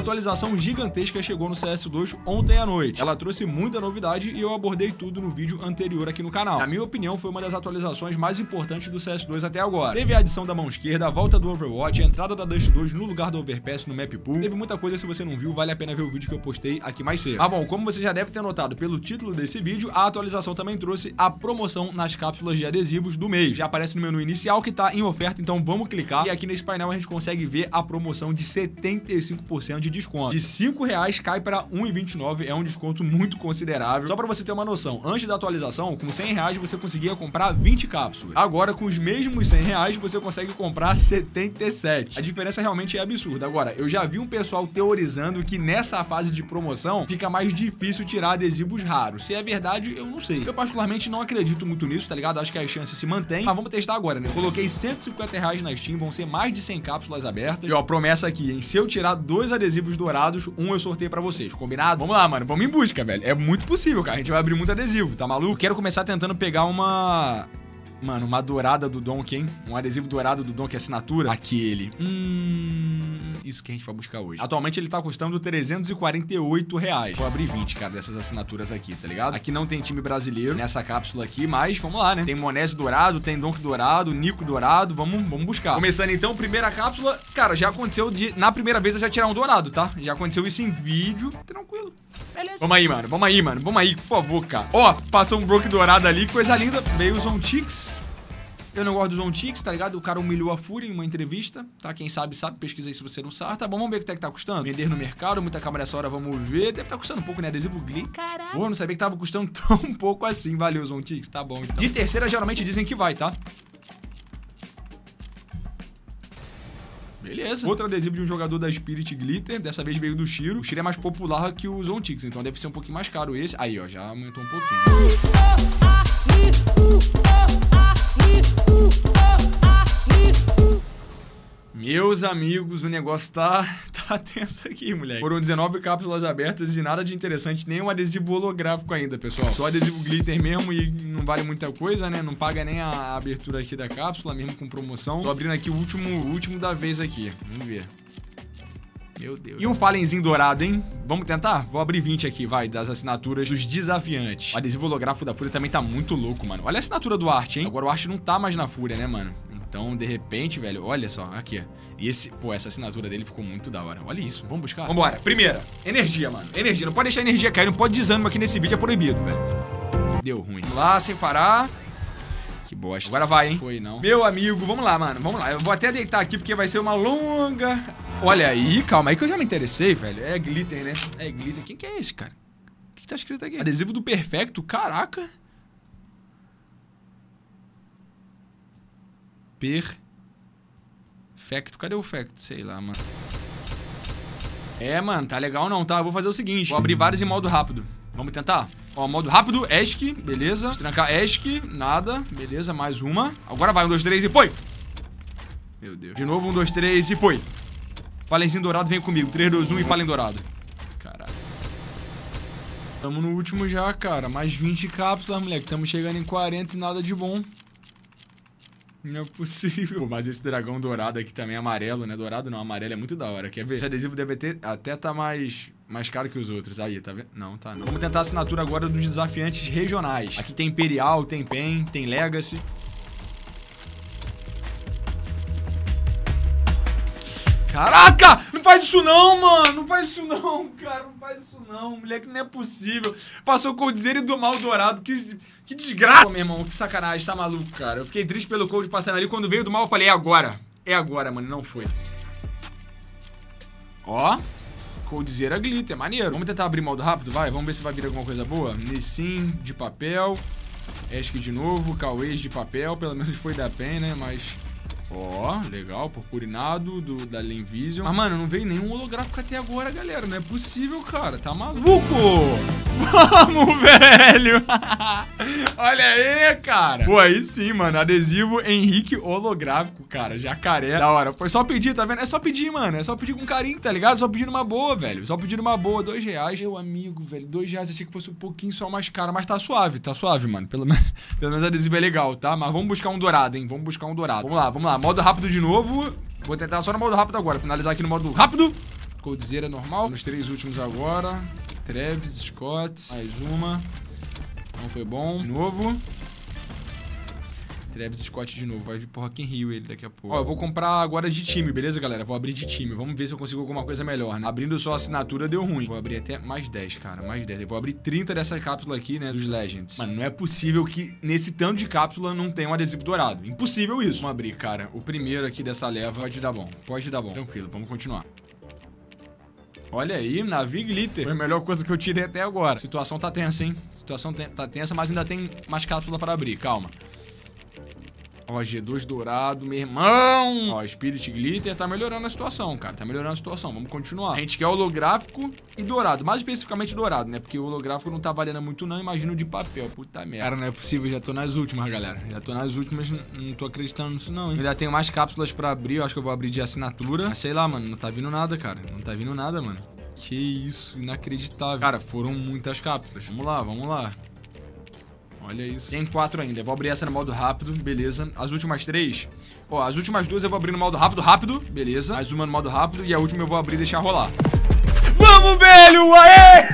atualização gigantesca chegou no CS2 ontem à noite. Ela trouxe muita novidade e eu abordei tudo no vídeo anterior aqui no canal. Na minha opinião, foi uma das atualizações mais importantes do CS2 até agora. Teve a adição da mão esquerda, a volta do Overwatch, a entrada da Dust 2 no lugar do Overpass no Map Pool. Teve muita coisa, se você não viu, vale a pena ver o vídeo que eu postei aqui mais cedo. Ah, bom, como você já deve ter notado pelo título desse vídeo, a atualização também trouxe a promoção nas cápsulas de adesivos do mês. Já aparece no menu inicial que tá em oferta, então vamos clicar e aqui nesse painel a gente consegue ver a promoção de 75% de desconto. De R$5 cai para R$1,29, é um desconto muito considerável. Só para você ter uma noção, antes da atualização, com R$100 você conseguia comprar 20 cápsulas. Agora, com os mesmos R$100 você consegue comprar 77. A diferença realmente é absurda. Agora, eu já vi um pessoal teorizando que nessa fase de promoção fica mais difícil tirar adesivos raros. Se é verdade, eu não sei. Eu particularmente não acredito muito nisso, tá ligado? Acho que as chances se mantêm, mas vamos testar agora, né? Coloquei R$150 na Steam, vão ser mais de 100 cápsulas abertas. E ó, promessa aqui, hein? Se eu tirar 2 adesivos dourados, um eu sorteio pra vocês, combinado? Vamos lá, mano, vamos em busca, velho. É muito possível, cara. A gente vai abrir muito adesivo, tá maluco? Eu quero começar tentando pegar uma... Mano, uma dourada do Donkey, hein? Um adesivo dourado do Donkey assinatura. Aquele. Isso que a gente vai buscar hoje. Atualmente ele tá custando R$348. Vou abrir 20, cara, dessas assinaturas aqui, tá ligado? Aqui não tem time brasileiro nessa cápsula aqui, mas vamos lá, né? Tem Monese dourado, tem Donkey dourado, Nico dourado. Vamos buscar. Começando então, primeira cápsula. Cara, já aconteceu de... Na primeira vez eu já tirar um dourado, tá? Já aconteceu isso em vídeo. Tranquilo. Beleza. Vamos aí, mano. Vamos aí, mano. Vamos aí, por favor, cara. Ó, passou um Broke dourado ali. Coisa linda. Veio o Zontix. Eu não gosto do Zontix, tá ligado? O cara humilhou a Fúria em uma entrevista, tá? Quem sabe, sabe. Pesquisa aí se você não sabe. Tá bom, vamos ver quanto é que tá custando. Vender no mercado, muita câmera nessa hora, vamos ver. Deve tá custando um pouco, né? Adesivo Glee. Caralho. Pô, não sabia que tava custando tão pouco assim. Valeu, Zontix. Tá bom, então. De terceira, geralmente dizem que vai, tá? Beleza. Outro adesivo de um jogador da Spirit Glitter. Dessa vez veio do Shiro. O Shiro é mais popular que o Zontix, então deve ser um pouquinho mais caro esse. Aí, ó, já aumentou um pouquinho. Meus amigos, o negócio tá tenso aqui, moleque. Foram 19 cápsulas abertas e nada de interessante, nem um adesivo holográfico ainda, pessoal. Só adesivo glitter mesmo e não vale muita coisa, né? Não paga nem a abertura aqui da cápsula, mesmo com promoção. Tô abrindo aqui o último da vez aqui. Vamos ver. Meu Deus. E um Fallenzinho dourado, hein? Vamos tentar? Vou abrir 20 aqui, vai, das assinaturas dos desafiantes. O adesivo holográfico da Fúria também tá muito louco, mano. Olha a assinatura do Art, hein? Agora o Art não tá mais na Fúria, né, mano? Então, de repente, velho, olha só, aqui, ó. E esse, pô, essa assinatura dele ficou muito da hora. Olha isso, vamos buscar? Vambora. Primeira, energia, mano. Energia, não pode deixar a energia cair, não pode desânimo aqui nesse vídeo, é proibido, velho. Deu ruim. Vamos lá, sem parar. Que bosta. Agora vai, hein? Foi, não. Meu amigo, vamos lá, mano, vamos lá. Eu vou até deitar aqui porque vai ser uma longa... Olha aí, calma aí que eu já me interessei, velho. É glitter, né? É glitter. Quem que é esse, cara? O que tá escrito aqui? Adesivo do Perfecto, caraca. Perfecto, cadê o Facto? Sei lá, mano. É, mano, tá legal não, tá? Eu vou fazer o seguinte, vou abrir vários em modo rápido. Vamos tentar? Ó, modo rápido, ESC, beleza. Trancar ESC, nada, beleza, mais uma. Agora vai, 1, 2, 3 e foi! Meu Deus. De novo, 1, 2, 3 e foi! Fallenzinho dourado, vem comigo. 3, 2, 1 e Fallen dourado. Caralho. Tamo no último já, cara. Mais 20 cápsulas, moleque. Tamo chegando em 40 e nada de bom. Não é possível. Pô, mas esse dragão dourado aqui também, amarelo, né? Dourado não, amarelo é muito da hora. Quer ver? Esse adesivo deve ter até tá mais caro que os outros. Aí, tá vendo? Não, tá não. Vamos tentar a assinatura agora dos desafiantes regionais. Aqui tem Imperial, tem PEN, tem Legacy. Caraca! Não faz isso não, mano! Não faz isso não, cara! Não faz isso não, moleque, não é possível. Passou o Coldzera e do Mal Dourado, que desgraça! Pô, meu irmão, que sacanagem, tá maluco, cara. Eu fiquei triste pelo Cold passando ali, quando veio do Mal eu falei, é agora, mano, não foi. Ó, Coldzera Glitter, maneiro. Vamos tentar abrir modo rápido, vai? Vamos ver se vai vir alguma coisa boa. Nissin de papel, Esk de novo, Cauês de papel, pelo menos foi da PEN, né, mas... Ó, legal, purpurinado da Lenvision. Mas, mano, não veio nenhum holográfico até agora, galera. Não é possível, cara. Tá maluco? Vamos, velho! Olha aí, cara. Pô, aí sim, mano. Adesivo Henrique holográfico, cara. Jacaré. Da hora. Foi só pedir, tá vendo? É só pedir, mano. É só pedir com carinho, tá ligado? Só pedir numa boa, velho. Só pedir numa boa. R$2. Meu amigo, velho. R$2. Achei que fosse um pouquinho só mais caro. Mas tá suave, mano. Pelo menos adesivo é legal, tá? Mas vamos buscar um dourado, hein? Vamos buscar um dourado. Vamos lá, vamos lá. Modo rápido de novo. Vou tentar só no modo rápido agora. Finalizar aqui no modo rápido. Coldzera normal. Nos 3 últimos agora. Travis Scott. Mais uma. Não foi bom. De novo. Travis Scott de novo. Vai vir pro Rock in Rio ele daqui a pouco. Ó, eu vou comprar agora de time, beleza, galera? Vou abrir de time. Vamos ver se eu consigo alguma coisa melhor, né? Abrindo só a assinatura deu ruim. Vou abrir até mais 10, cara. Mais 10. Eu vou abrir 30 dessa cápsula aqui, né? Dos Legends. Mano, não é possível que nesse tanto de cápsula não tenha um adesivo dourado. Impossível isso. Vamos abrir, cara. O primeiro aqui dessa leva pode dar bom. Pode dar bom. Tranquilo, vamos continuar. Olha aí, Navi Glitter. Foi a melhor coisa que eu tirei até agora. A situação tá tensa, hein? A situação tá tensa, mas ainda tem mais cápsula para abrir. Calma. Ó, G2 dourado, meu irmão. Ó, Spirit Glitter tá melhorando a situação, cara. Tá melhorando a situação. Vamos continuar. A gente quer holográfico e dourado. Mais especificamente dourado, né? Porque o holográfico não tá valendo muito não. Imagino de papel. Puta merda. Cara, não é possível. Já tô nas últimas, galera. Já tô nas últimas. Não tô acreditando nisso não, hein? Ainda tenho mais cápsulas pra abrir. Eu acho que eu vou abrir de assinatura. Mas sei lá, mano. Não tá vindo nada, cara. Não tá vindo nada, mano. Que isso. Inacreditável. Cara, foram muitas cápsulas. Vamos lá, vamos lá. Olha isso. Tem 4 ainda. Eu vou abrir essa no modo rápido, beleza. As últimas 3. Ó, as últimas 2 eu vou abrir no modo rápido, beleza. Mais uma no modo rápido e a última eu vou abrir e deixar rolar. Vamos, velho! Aê!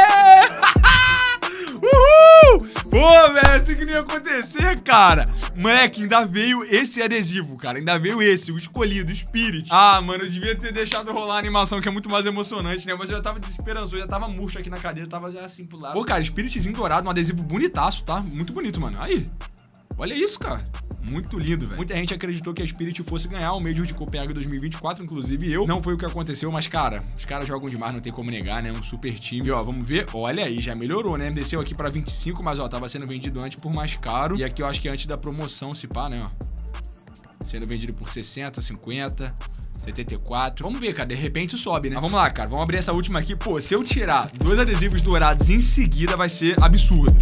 Uhul! Pô, velho, assim que não ia acontecer, cara. Moleque, ainda veio esse adesivo, cara. Ainda veio esse, o escolhido, o Spirit. Ah, mano, eu devia ter deixado rolar a animação, que é muito mais emocionante, né? Mas eu já tava desesperançoso, já tava murcho aqui na cadeira, tava já assim pro lado. Pô, cara, Spiritzinho dourado, um adesivo bonitaço, tá? Muito bonito, mano. Aí, olha isso, cara. Muito lindo, velho. Muita gente acreditou que a Spirit fosse ganhar o Major de Copenhague 2024, inclusive eu. Não foi o que aconteceu, mas, cara, os caras jogam demais, não tem como negar, né? Um super time. E, ó, vamos ver. Olha aí, já melhorou, né? Desceu aqui pra 25, mas, ó, tava sendo vendido antes por mais caro. E aqui eu acho que antes da promoção, se pá, né, ó. Sendo vendido por 60, 50... 74. Vamos ver, cara. De repente sobe, né? Mas vamos lá, cara. Vamos abrir essa última aqui. Pô, se eu tirar 2 adesivos dourados em seguida, vai ser absurdo.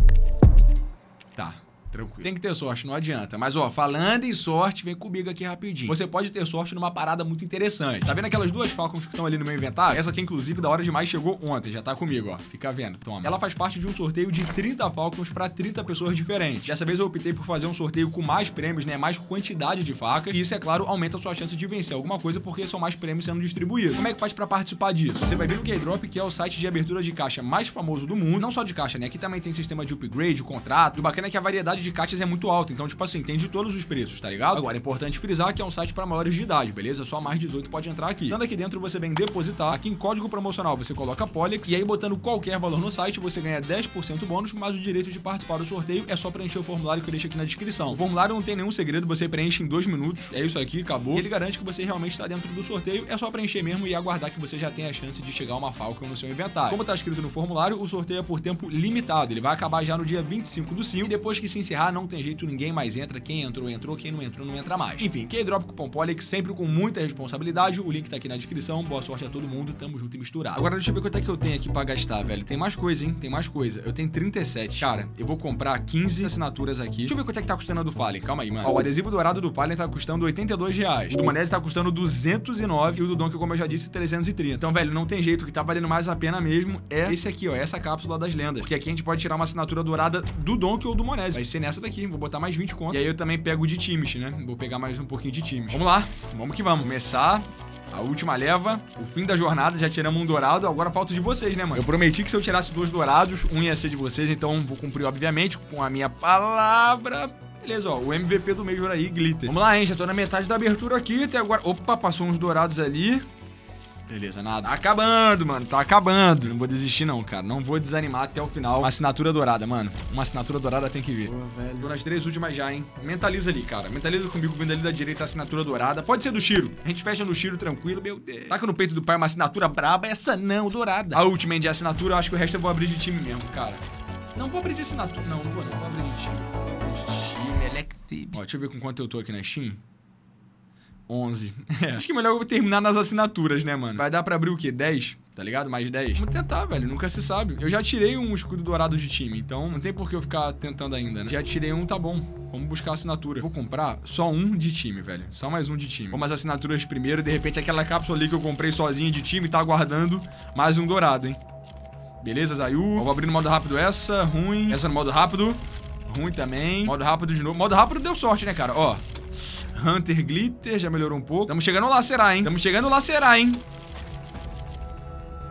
Tá. Tranquilo. Tem que ter sorte, não adianta. Mas, ó, falando em sorte, vem comigo aqui rapidinho. Você pode ter sorte numa parada muito interessante. Tá vendo aquelas 2 Falcons que estão ali no meu inventário? Essa aqui, inclusive, da hora demais, chegou ontem. Já tá comigo, ó. Fica vendo, toma. Ela faz parte de um sorteio de 30 Falcons pra 30 pessoas diferentes. Dessa vez eu optei por fazer um sorteio com mais prêmios, né? Mais quantidade de facas. E isso, é claro, aumenta a sua chance de vencer alguma coisa, porque são mais prêmios sendo distribuídos. Como é que faz pra participar disso? Você vai vir no Keydrop, que é o site de abertura de caixa mais famoso do mundo. Não só de caixa, né? Aqui também tem sistema de upgrade, contrato. E o bacana é que a variedade de caixas é muito alta. Então, tipo assim, tem de todos os preços, tá ligado? Agora, é importante frisar que é um site para maiores de idade, beleza? Só mais 18 pode entrar aqui. Dando aqui dentro, você vem depositar. Aqui em código promocional, você coloca Polex. E aí, botando qualquer valor no site, você ganha 10% bônus, mas o direito de participar do sorteio é só preencher o formulário que eu deixo aqui na descrição. O formulário não tem nenhum segredo, você preenche em 2 minutos. É isso aqui, acabou. E ele garante que você realmente está dentro do sorteio. É só preencher mesmo e aguardar que você já tenha a chance de chegar uma Falcon no seu inventário. Como tá escrito no formulário, o sorteio é por tempo limitado. Ele vai acabar já no dia 25/5. E depois que se encerrar, não tem jeito, ninguém mais entra. Quem entrou, entrou. Quem não entrou, não entra mais. Enfim, Keydrop Cupom Polex, sempre com muita responsabilidade. O link tá aqui na descrição. Boa sorte a todo mundo. Tamo junto e misturado. Agora deixa eu ver quanto é que eu tenho aqui pra gastar, velho. Tem mais coisa, hein? Tem mais coisa. Eu tenho 37. Cara, eu vou comprar 15 assinaturas aqui. Deixa eu ver quanto é que tá custando a do Fallen. Calma aí, mano. Ó, o adesivo dourado do Fallen tá custando R$82. O do Monese tá custando 209. E o do Donkey, como eu já disse, 330. Então, velho, não tem jeito. O que tá valendo mais a pena mesmo é esse aqui, ó. Essa cápsula das lendas. Porque aqui a gente pode tirar uma assinatura dourada do Donkey ou do Monese. Vai ser nessa daqui. Vou botar mais 20 conto. E aí eu também pego de times, né? Vou pegar mais um pouquinho de times. Vamos lá. Vamos que vamos. Começar a última leva. O fim da jornada. Já tiramos um dourado. Agora falta de vocês, né, mano? Eu prometi que se eu tirasse 2 dourados, um ia ser de vocês. Então vou cumprir, obviamente, com a minha palavra. Beleza, ó. O MVP do Major aí, Glitter. Vamos lá, hein? Já tô na metade da abertura aqui. Até agora... Opa, passou uns dourados ali. Beleza, nada. Tá acabando, mano. Tá acabando. Não vou desistir, não, cara. Não vou desanimar até o final. Uma assinatura dourada, mano. Uma assinatura dourada tem que vir. Pô, velho. Tô nas 3 últimas já, hein? Mentaliza ali, cara. Mentaliza comigo, vindo ali da direita a assinatura dourada. Pode ser do Shiro. A gente fecha no Shiro tranquilo, meu Deus. Taca no peito do pai uma assinatura braba. Essa não, dourada. A última, hein, de assinatura. Acho que o resto eu vou abrir de time mesmo, cara. Não vou abrir de assinatura. Não, não vou não. Vou abrir de time. Vou abrir de time. Elective. Ó, deixa eu ver com quanto eu tô aqui na Steam. 11. É. Acho que é melhor eu terminar nas assinaturas, né, mano? Vai dar pra abrir o quê? 10? Tá ligado? Mais 10. Vamos tentar, velho. Nunca se sabe. Eu já tirei um escudo dourado de time, então não tem por que eu ficar tentando ainda, né? Já tirei um, tá bom. Vamos buscar a assinatura. Vou comprar só um de time, velho. Só mais um de time. Vamos as assinaturas primeiro. De repente, aquela cápsula ali que eu comprei sozinho de time tá aguardando mais um dourado, hein? Beleza, Zayu. Vou abrir no modo rápido essa. Ruim. Essa no modo rápido. Ruim também. Modo rápido de novo. Modo rápido deu sorte, né, cara? Ó. Hunter Glitter, já melhorou um pouco. Tamo chegando lá, será, hein? Tamo chegando lá, será, hein?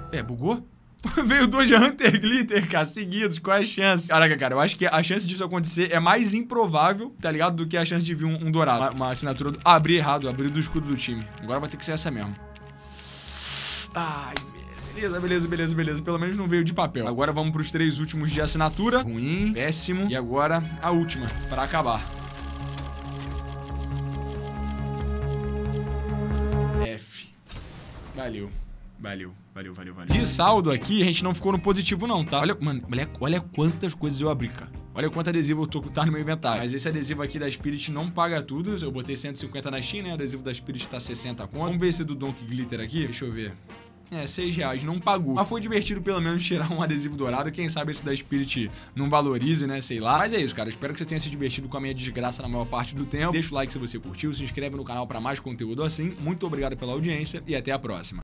Bugou? Veio 2 de Hunter Glitter, cara, seguidos. Qual é a chance? Caraca, cara, eu acho que a chance disso acontecer é mais improvável, tá ligado? Do que a chance de vir um dourado. Uma assinatura do... abrir errado, abrir do escudo do time. Agora vai ter que ser essa mesmo. Ai, beleza. Pelo menos não veio de papel. Agora vamos pros 3 últimos de assinatura. Ruim, péssimo. E agora a última, pra acabar. F. Valeu. De saldo aqui, a gente não ficou no positivo não, tá? Olha, mano, olha quantas coisas eu abri, cara. Olha quanto adesivo tá no meu inventário. Mas esse adesivo aqui da Spirit não paga tudo. Eu botei 150 na Steam, né? O adesivo da Spirit tá 60 conto. Vamos ver esse do Donkey Glitter aqui. Deixa eu ver. R$6, não pagou. Mas foi divertido pelo menos tirar um adesivo dourado. Quem sabe esse da Spirit não valorize, né? Sei lá. Mas é isso, cara. Espero que você tenha se divertido com a minha desgraça na maior parte do tempo. Deixa o like se você curtiu. Se inscreve no canal pra mais conteúdo assim. Muito obrigado pela audiência e até a próxima.